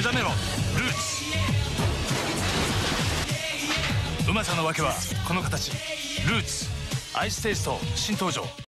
ダメロルーツ。うまさのわけはこの形。ルーツアイステイスト新登場。